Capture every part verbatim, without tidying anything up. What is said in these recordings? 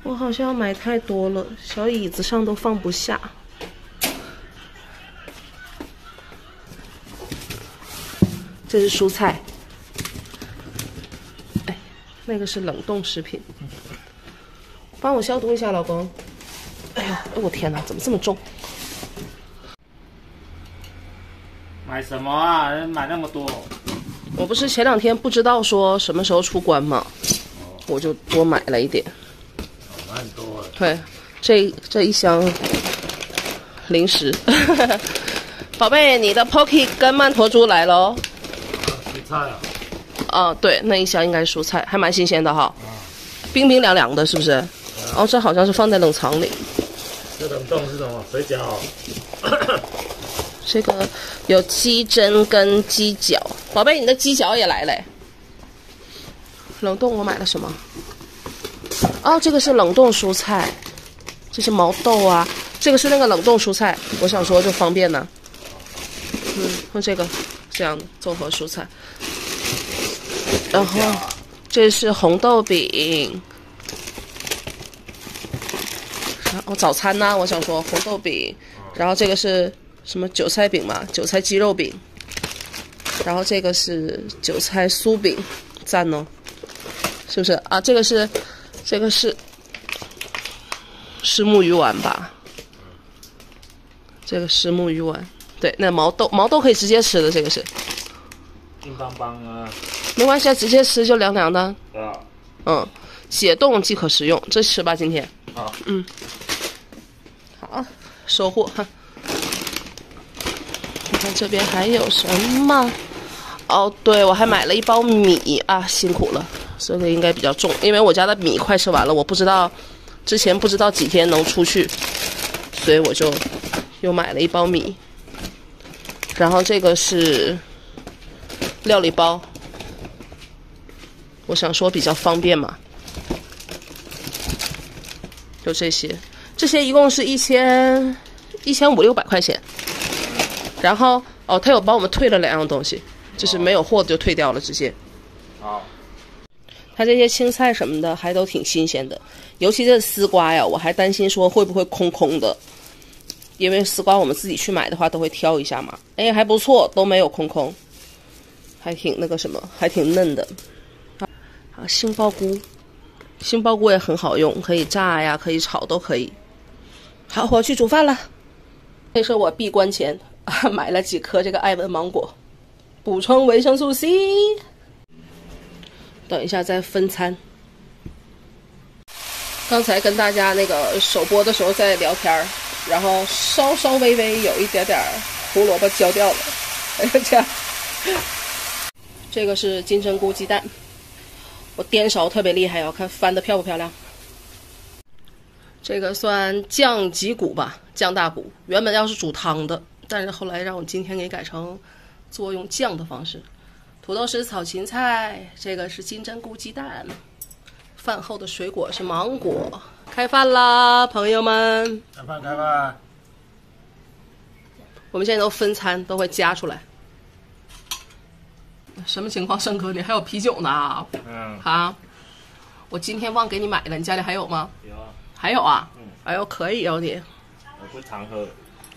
我好像买太多了，小椅子上都放不下。这是蔬菜，哎，那个是冷冻食品。帮我消毒一下，老公。哎呦，哎我天哪，怎么这么重？ 买什么啊？买那么多？ 我不是前两天不知道说什么时候出关吗？我就多买了一点。 买很多了。 对，这这一箱零食。宝贝，你的 Pocky 跟曼陀珠来喽。 蔬菜啊。 哦，对，那一箱应该是蔬菜，还蛮新鲜的哈。啊、冰冰凉凉的，是不是？啊、哦，这好像是放在冷藏里。 这冷冻是什么？水饺。 这个有鸡胗跟鸡脚，宝贝，你的鸡脚也来嘞。冷冻我买了什么？哦，这个是冷冻蔬菜，这是毛豆啊，这个是那个冷冻蔬菜。我想说就方便呢。嗯，用这个这样的综合蔬菜。然后这是红豆饼。然后早餐呢，我想说红豆饼，然后这个是。什么韭菜饼嘛，韭菜鸡肉饼，然后这个是韭菜酥饼，赞哦，是不是啊？这个是，这个是虱目鱼丸吧？这个虱目鱼丸，对，那毛豆毛豆可以直接吃的，这个是硬邦邦啊， 没关系啊，直接吃就凉凉的。 对啊， 嗯，解冻即可食用，这吃吧今天。 好， 嗯，好，收获哈。看这边还有什么？哦，对，我还买了一包米啊，辛苦了，这个应该比较重，因为我家的米快吃完了，我不知道之前不知道几天能出去，所以我就又买了一包米。然后这个是料理包，我想说比较方便嘛，就这些，这些一共是一千一千五六百块钱。然后哦，他有帮我们退了两样东西，就是没有货就退掉了，直接。 好。 他这些青菜什么的还都挺新鲜的，尤其这丝瓜呀，我还担心说会不会空空的，因为丝瓜我们自己去买的话都会挑一下嘛。哎，还不错，都没有空空，还挺那个什么，还挺嫩的。啊，杏鲍菇，杏鲍菇也很好用，可以炸呀，可以炒都可以。好，我去煮饭了。这是我闭关前。买了几颗这个爱文芒果，补充维生素 C。等一下再分餐。刚才跟大家那个首播的时候在聊天，然后稍稍微微有一点点胡萝卜焦掉了。哎呀，这样。这个是金针菇鸡蛋，我颠勺特别厉害，要看翻的漂不漂亮。这个算酱脊骨吧，酱大骨，原本要是煮汤的。但是后来让我今天给改成做用酱的方式。土豆丝炒芹菜，这个是金针菇鸡蛋。饭后的水果是芒果。开饭啦，朋友们！ 开饭开饭！ 我们现在都分餐，都会夹出来。什么情况，盛哥？你还有啤酒呢？嗯。啊，我今天忘给你买了，你家里还有吗？ 有啊。 还有啊？ 嗯。 哎呦，可以哦你。 我不常喝。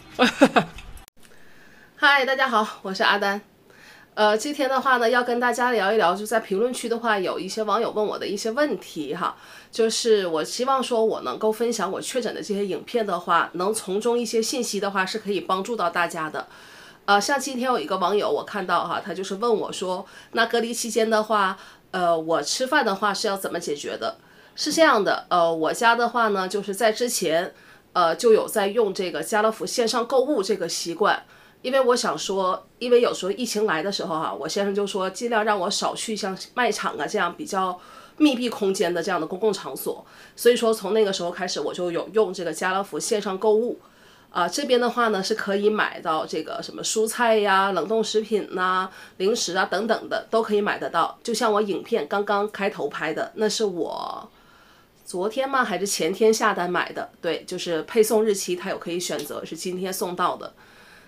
嗨，大家好，我是阿丹。呃，今天的话呢，要跟大家聊一聊，就在评论区的话，有一些网友问我的一些问题哈，就是我希望说我能够分享我确诊的这些影片的话，能从中一些信息的话是可以帮助到大家的。呃，像今天有一个网友我看到哈，他就是问我说，那隔离期间的话，呃，我吃饭的话是要怎么解决的？是这样的，呃，我家的话呢，就是在之前，呃，就有在用这个家乐福线上购物这个习惯。因为我想说，因为有时候疫情来的时候哈、啊，我先生就说尽量让我少去像卖场啊这样比较密闭空间的这样的公共场所，所以说从那个时候开始我就有用这个家乐福线上购物，啊、呃、这边的话呢是可以买到这个什么蔬菜呀、冷冻食品呐、零食啊等等的都可以买得到。就像我影片刚刚开头拍的，那是我昨天吗还是前天下单买的，对，就是配送日期它有可以选择是今天送到的。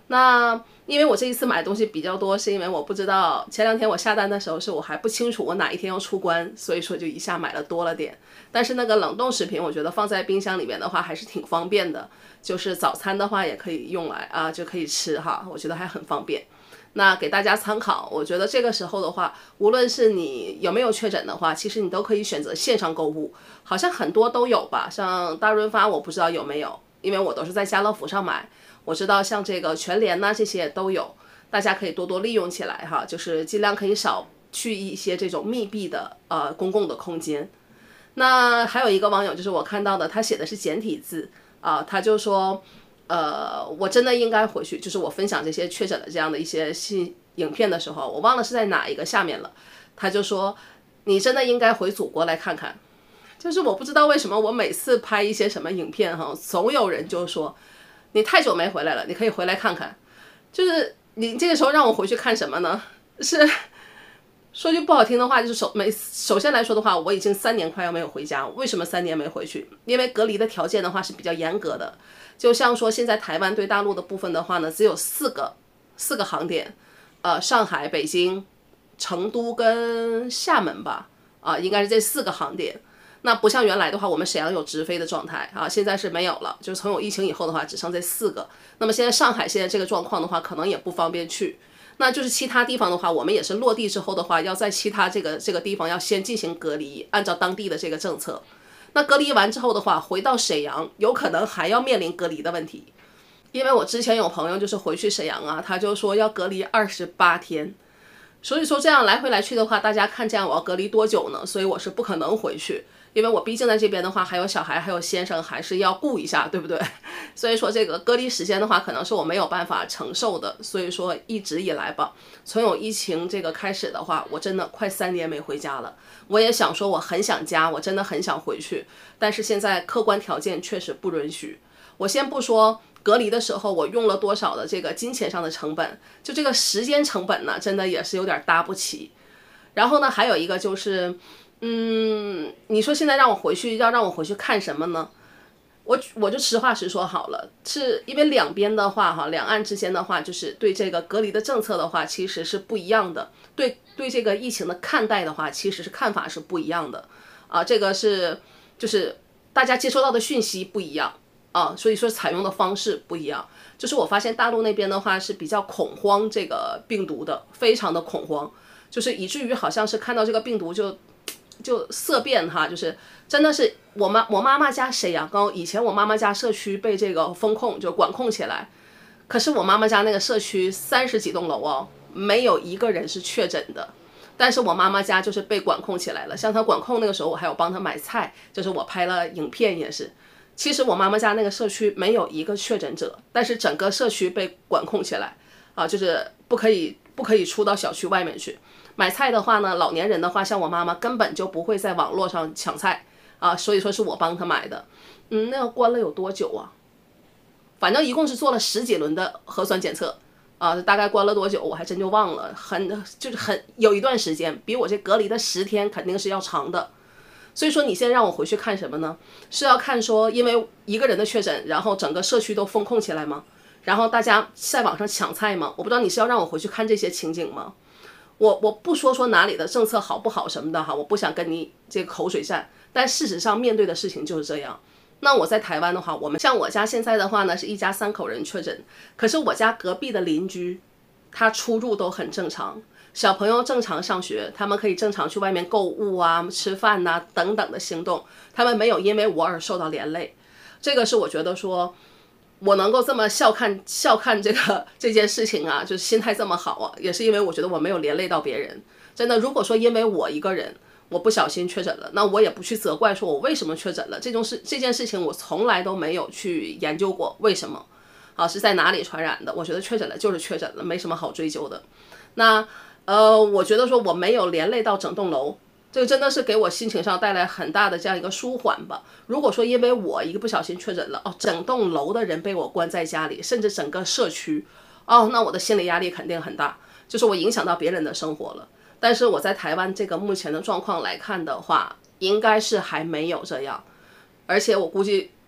那因为我这一次买的东西比较多，是因为我不知道前两天我下单的时候是我还不清楚我哪一天要出关，所以说就一下买了多了点。但是那个冷冻食品，我觉得放在冰箱里面的话还是挺方便的，就是早餐的话也可以用来啊，就可以吃哈，我觉得还很方便。那给大家参考，我觉得这个时候的话，无论是你有没有确诊的话，其实你都可以选择线上购物，好像很多都有吧，像大润发我不知道有没有，因为我都是在家乐福上买。我知道像这个全联呐、这些都有，大家可以多多利用起来哈，就是尽量可以少去一些这种密闭的呃公共的空间。那还有一个网友就是我看到的，他写的是简体字啊、他就说，呃，我真的应该回去，就是我分享这些确诊的这样的一些信影片的时候，我忘了是在哪一个下面了，他就说你真的应该回祖国来看看。就是我不知道为什么我每次拍一些什么影片哈，总有人就说。你太久没回来了，你可以回来看看。就是你这个时候让我回去看什么呢？是说句不好听的话，就是首没首先来说的话，我已经三年快要没有回家。为什么三年没回去？因为隔离的条件的话是比较严格的。就像说现在台湾对大陆的部分的话呢，只有四个四个航点，呃，上海、北京、成都跟厦门吧，啊、应该是这四个航点。那不像原来的话，我们沈阳有直飞的状态啊，现在是没有了。就是从有疫情以后的话，只剩这四个。那么现在上海现在这个状况的话，可能也不方便去。那就是其他地方的话，我们也是落地之后的话，要在其他这个这个地方要先进行隔离，按照当地的这个政策。那隔离完之后的话，回到沈阳有可能还要面临隔离的问题。因为我之前有朋友就是回去沈阳啊，他就说要隔离二十八天。所以说这样来回来去的话，大家看这样我要隔离多久呢？所以我是不可能回去。因为我毕竟在这边的话，还有小孩，还有先生，还是要顾一下，对不对？所以说这个隔离时间的话，可能是我没有办法承受的。所以说一直以来吧，从有疫情这个开始的话，我真的快三年没回家了。我也想说我很想家，我真的很想回去，但是现在客观条件确实不允许。我先不说隔离的时候我用了多少的这个金钱上的成本，就这个时间成本呢，真的也是有点搭不起。然后呢，还有一个就是。嗯，你说现在让我回去，要让我回去看什么呢？我我就实话实说好了，是因为两边的话哈，两岸之间的话，就是对这个隔离的政策的话，其实是不一样的。对对这个疫情的看待的话，其实是看法是不一样的啊。这个是就是大家接收到的讯息不一样啊，所以说采用的方式不一样。就是我发现大陆那边的话是比较恐慌这个病毒的，非常的恐慌，就是以至于好像是看到这个病毒就。就色变哈，就是真的是我妈我妈妈家沈阳高，以前我妈妈家社区被这个风控就管控起来，可是我妈妈家那个社区三十几栋楼哦，没有一个人是确诊的，但是我妈妈家就是被管控起来了。像她管控那个时候，我还有帮她买菜，就是我拍了影片也是。其实我妈妈家那个社区没有一个确诊者，但是整个社区被管控起来啊，就是不可以不可以出到小区外面去。买菜的话呢，老年人的话，像我妈妈根本就不会在网络上抢菜啊，所以说是我帮她买的。嗯，那个关了有多久啊？反正一共是做了十几轮的核酸检测啊，大概关了多久我还真就忘了，很就是很有一段时间，比我这隔离的十天肯定是要长的。所以说你现在让我回去看什么呢？是要看说因为一个人的确诊，然后整个社区都封控起来吗？然后大家在网上抢菜吗？我不知道你是要让我回去看这些情景吗？我我不说说哪里的政策好不好什么的哈，我不想跟你这个口水战，但事实上面对的事情就是这样。那我在台湾的话，我们像我家现在的话呢，是一家三口人确诊，可是我家隔壁的邻居，他出入都很正常，小朋友正常上学，他们可以正常去外面购物啊、吃饭呐、等等的行动，他们没有因为我而受到连累。这个是我觉得说。我能够这么笑看笑看这个这件事情啊，就是心态这么好啊，也是因为我觉得我没有连累到别人。真的，如果说因为我一个人我不小心确诊了，那我也不去责怪说我为什么确诊了，这种事这件事情我从来都没有去研究过为什么，啊是在哪里传染的？我觉得确诊了就是确诊了，没什么好追究的。那呃，我觉得说我没有连累到整栋楼。这个真的是给我心情上带来很大的这样一个舒缓吧。如果说因为我一个不小心确诊了，哦，整栋楼的人被我关在家里，甚至整个社区，哦，那我的心理压力肯定很大，就是我影响到别人的生活了。但是我在台湾这个目前的状况来看的话，应该是还没有这样，而且我估计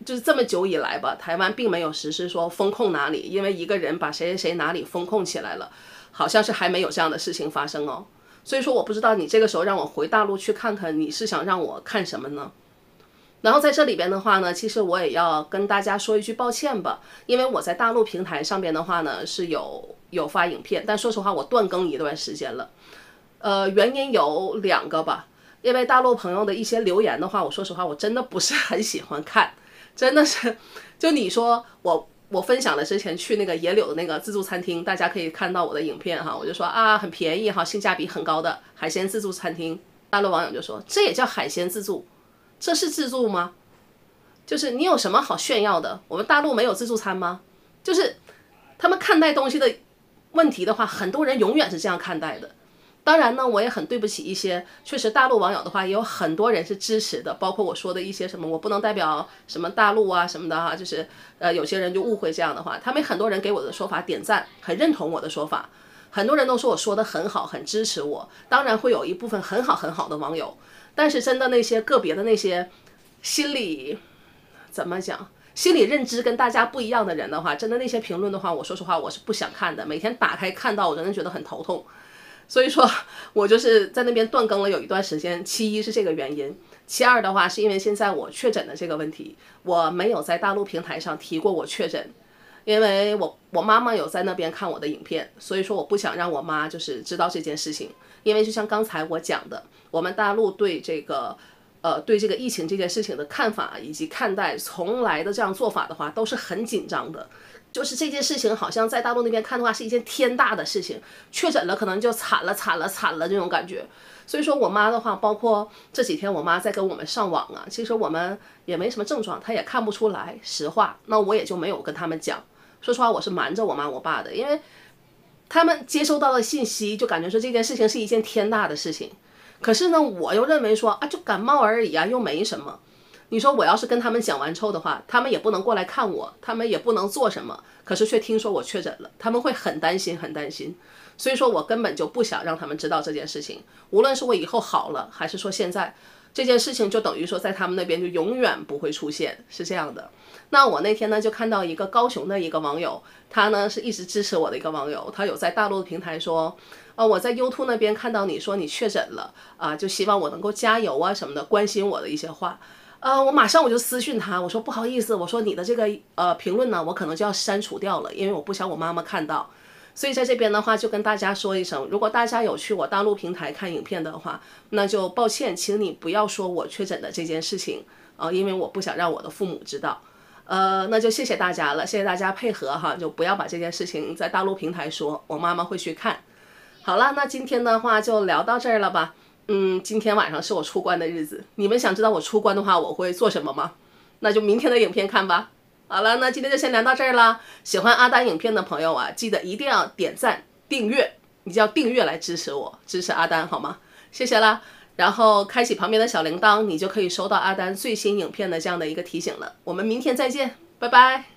就是这么久以来吧，台湾并没有实施说封控哪里，因为一个人把谁谁谁哪里封控起来了，好像是还没有这样的事情发生哦。所以说我不知道你这个时候让我回大陆去看看，你是想让我看什么呢？然后在这里边的话呢，其实我也要跟大家说一句抱歉吧，因为我在大陆平台上边的话呢是有有发影片，但说实话我断更一段时间了，呃，原因有两个吧，因为大陆朋友的一些留言的话，我说实话我真的不是很喜欢看，真的是，就你说我我分享了之前去那个野柳的那个自助餐厅，大家可以看到我的影片哈，我就说啊很便宜哈，性价比很高的海鲜自助餐厅，大陆网友就说这也叫海鲜自助。这是自助吗？就是你有什么好炫耀的？我们大陆没有自助餐吗？就是他们看待东西的问题的话，很多人永远是这样看待的。当然呢，我也很对不起一些确实大陆网友的话，也有很多人是支持的，包括我说的一些什么，我不能代表什么大陆啊什么的哈，就是呃有些人就误会这样的话，他们很多人给我的说法点赞，很认同我的说法，很多人都说我说的很好，很支持我。当然会有一部分很好很好的网友。但是真的那些个别的那些心理怎么讲，心理认知跟大家不一样的人的话，真的那些评论的话，我说实话我是不想看的，每天打开看到我真的觉得很头痛。所以说我就是在那边断更了有一段时间，其一是这个原因，其二的话是因为现在我确诊的这个问题，我没有在大陆平台上提过我确诊，因为我我妈妈有在那边看我的影片，所以说我不想让我妈就是知道这件事情，因为就像刚才我讲的，我们大陆对这个呃对这个疫情这件事情的看法以及看待从来的这样做法的话都是很紧张的，就是这件事情好像在大陆那边看的话是一件天大的事情，确诊了可能就惨了惨了惨了这种感觉。所以说我妈的话，包括这几天我妈在跟我们上网啊，其实我们也没什么症状，她也看不出来，实话，那我也就没有跟他们讲。说实话我是瞒着我妈我爸的，因为他们接收到的信息就感觉说这件事情是一件天大的事情，可是呢我又认为说啊就感冒而已啊，又没什么。你说我要是跟他们讲完之后的话，他们也不能过来看我，他们也不能做什么，可是却听说我确诊了，他们会很担心很担心。所以说我根本就不想让他们知道这件事情，无论是我以后好了还是说现在，这件事情就等于说在他们那边就永远不会出现，是这样的。那我那天呢就看到一个高雄的一个网友，他呢是一直支持我的一个网友，他有在大陆的平台说呃，我在 YouTube 那边看到你说你确诊了啊，就希望我能够加油啊什么的，关心我的一些话。呃，我马上我就私讯他，我说不好意思，我说你的这个呃评论呢，我可能就要删除掉了，因为我不想我妈妈看到。所以在这边的话，就跟大家说一声，如果大家有去我大陆平台看影片的话，那就抱歉，请你不要说我确诊的这件事情，呃，因为我不想让我的父母知道。呃，那就谢谢大家了，谢谢大家配合哈，就不要把这件事情在大陆平台说，我妈妈会去看。好了，那今天的话就聊到这儿了吧。嗯，今天晚上是我出关的日子，你们想知道我出关的话我会做什么吗？那就明天的影片看吧。好了，那今天就先聊到这儿了。喜欢阿丹影片的朋友啊，记得一定要点赞、订阅，你就要订阅来支持我，支持阿丹好吗？谢谢啦。然后开启旁边的小铃铛，你就可以收到阿丹最新影片的这样的一个提醒了。我们明天再见，拜拜。